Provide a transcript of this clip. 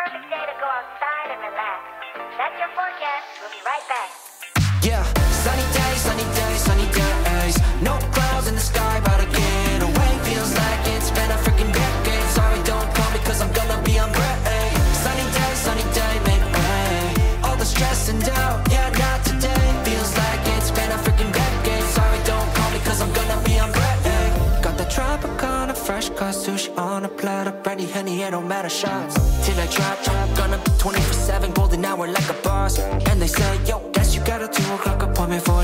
perfect day to go outside and relax. That's your forecast. We'll be right back. Yeah, sunny days, sunny days, sunny days. No clouds in the sky, about to get away. Feels like it's been a freaking decade. Sorry, don't call me cause I'm gonna be on break. Sunny day, make way. All the stress and doubt, yeah, not today. Feels like it's been a freaking decade. Sorry, don't call me cause I'm gonna be on break. Got the Tropicana, fresh cut sushi on a platter. Brandy, Henny, it don't matter, shots till I drop. Gonna be 24/7, golden hour like a boss. And they say, yo, guess you got a 2 o'clock appointment for